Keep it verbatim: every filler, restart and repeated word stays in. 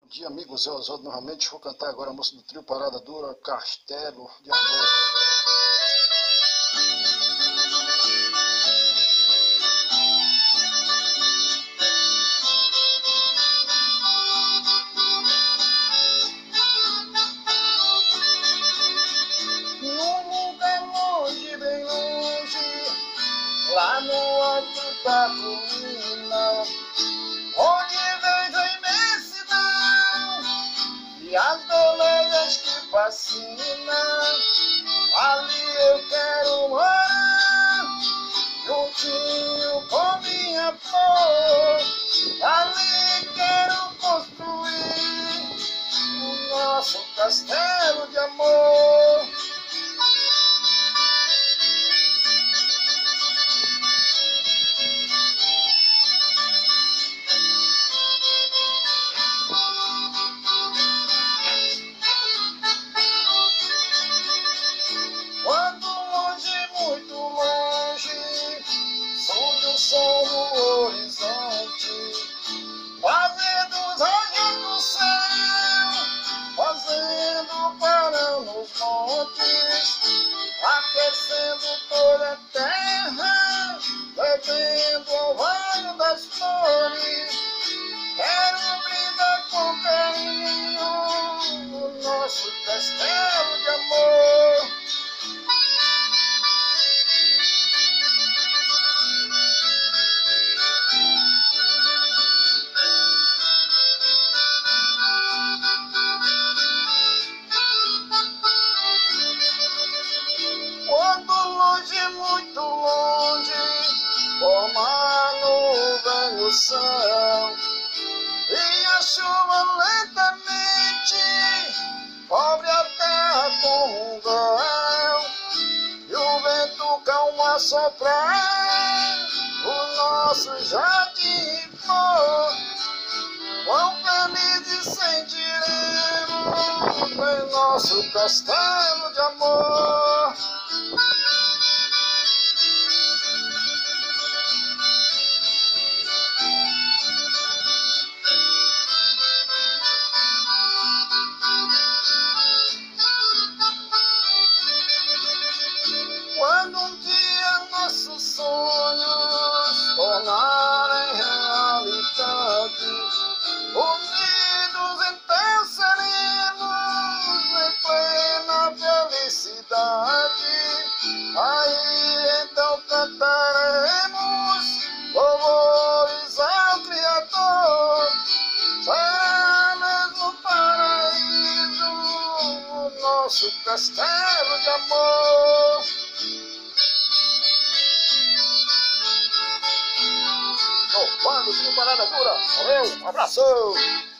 Dia, amigos, Zé Oswaldo novamente. Vou cantar agora a música do trio Parada Dura, Castelo de Amor. Num lugar longe, bem longe, lá no alto da colina, onde vejo a imensidão e as belezas que fascinam, ali eu quero morar, juntinho com minha flor, ali quero construir o nosso castelo de amor. Quando longe, muito longe, surge o sol no horizonte, fazendo os raios do céu, fazendo para nos montes, aquecendo toda a terra, bebendo ao vale das flores. Quero brindar com carinho no nosso castelo de amor. Quando longe, muito longe, forma nuvem no céu, e a chuva lentamente cobre a terra com um véu, e o vento calmo a soprar o nosso jardim flor. Quão felizes sentiremos em nosso castelo de amor. Quando um dia nossos sonhos tornarem realidade, unidos em teu serenos, em plena felicidade, aí então cantaremos louvores ao Criador. Será mesmo paraíso o nosso castelo de amor. Quando o trio Parada Dura, valeu, um abraço!